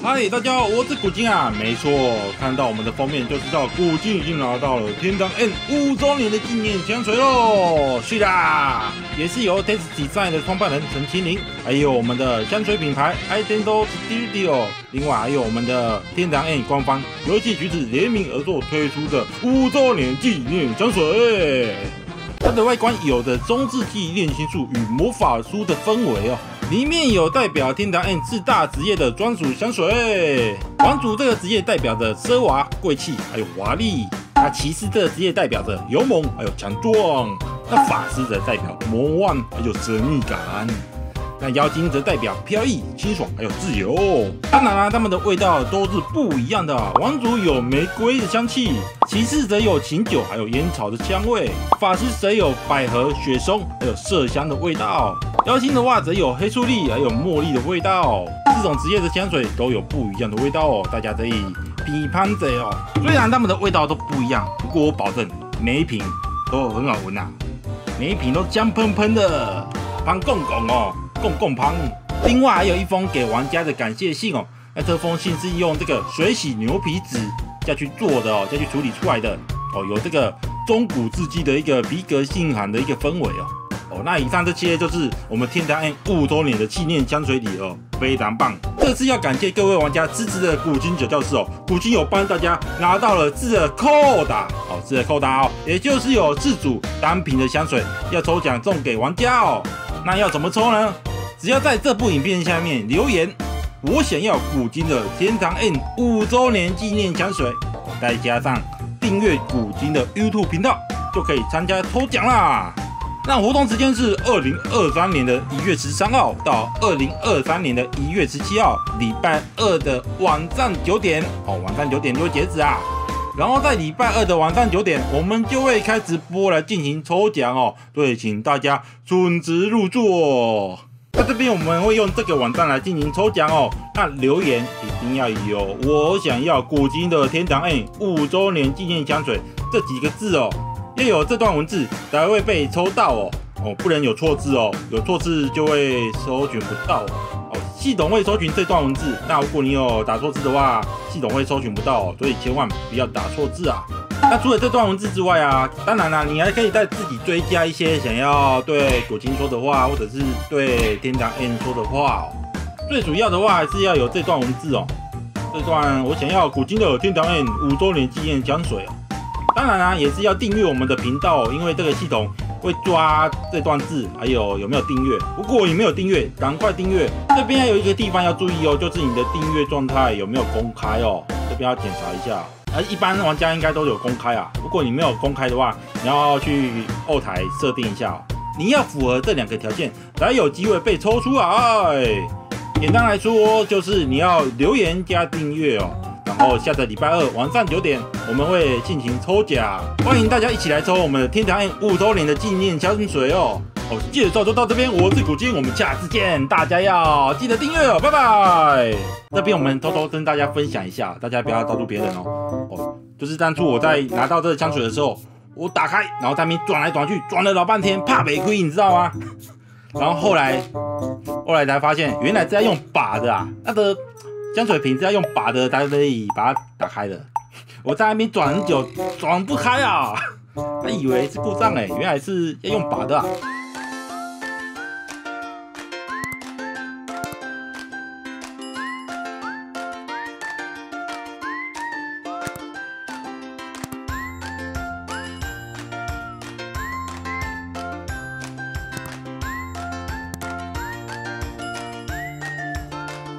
嗨，大家好，我是古今啊。没错，看到我们的封面就知道古今已经拿到了天堂 N 5周年的纪念香水喽。是啦，也是由 Test Design 的创办人陈清林，还有我们的香水品牌 Idento Studio， 另外还有我们的天堂 N 官方游戏橘子联名合作推出的5周年纪念香水。它的外观有着中世纪炼金术与魔法书的氛围哦。里面有代表天堂 N 4大职业的专属香水，王族这个职业代表着奢华、贵气，还有华丽；那骑士这个职业代表着勇猛，还有强壮；那法师则代表魔幻，还有神秘感；那妖精则代表飘逸、清爽，还有自由。当然啦，它们的味道都是不一样的。王族有玫瑰的香气，骑士则有琴酒，还有烟草的香味；法师则有百合、雪松，还有麝香的味道。妖精的话则有黑醋栗还有茉莉的味道，这种职业的香水都有不一样的味道哦，大家可以比攀着哦。虽然它们的味道都不一样，不过我保证每一瓶都很好闻啊，每一瓶都香喷喷的，香公公哦，公公香。另外还有一封给玩家的感谢信哦，那这封信是用这个水洗牛皮纸下去做的哦，下去处理出来的哦，有这个中古世纪的一个皮革信函的一个氛围哦。那以上这些就是我们天堂 N 5周年的纪念香水礼哦，非常棒。这次要感谢各位玩家支持的古今酒教室哦，古今有帮大家拿到了自的扣打哦，自的扣打哦，也就是有自主单瓶的香水要抽奖送给玩家哦。那要怎么抽呢？只要在这部影片下面留言，我想要古今的天堂 N 5周年纪念香水，再加上订阅古今的 YouTube 频道，就可以参加抽奖啦。那活动时间是2023年的1月13号到2023年的1月17号，礼拜二的晚上9点哦，晚上9点就会截止啊。然后在礼拜二的晚上9点，我们就会开直播来进行抽奖哦，所以请大家准时入座。在这边我们会用这个网站来进行抽奖哦。那留言一定要有我想要古今的天堂 N 5周年纪念香水这几个字哦。要有这段文字才会被抽到哦，不能有错字哦，有错字就会搜寻不到哦。系统会搜寻这段文字，那如果你有打错字的话，系统会搜寻不到哦，所以千万不要打错字啊。那除了这段文字之外啊，当然啦，你还可以再自己追加一些想要对古今说的话，或者是对天堂 N 说的话哦。最主要的话还是要有这段文字哦，这段我想要古今的天堂 N 5周年纪念香水哦。当然啦，也是要订阅我们的频道哦，因为这个系统会抓这段字，还有没有订阅。如果你没有订阅，赶快订阅。这边还有一个地方要注意哦，就是你的订阅状态有没有公开哦，这边要检查一下。一般玩家应该都有公开啊，如果你没有公开的话，你要去后台设定一下哦。你要符合这2个条件，才有机会被抽出来。简单来说，就是你要留言加订阅哦。然后下个礼拜二晚上9点，我们会进行抽奖，欢迎大家一起来抽我们的天堂 N 5周年的纪念香水哦。介绍就到这边，我是古今，我们下次见，大家要记得订阅哦，拜拜。这边我们偷偷跟大家分享一下，大家不要告诉别人哦。就是当初我在拿到这个香水的时候，我打开，然后在那边转来转去，转了老半天，怕没亏，你知道吗？然后后来才发现，原来是在用把的啊，那个香水瓶是要用把的才可以把它打开的，我在那边转很久，转不开啊，还以为是故障原来是要用把的啊。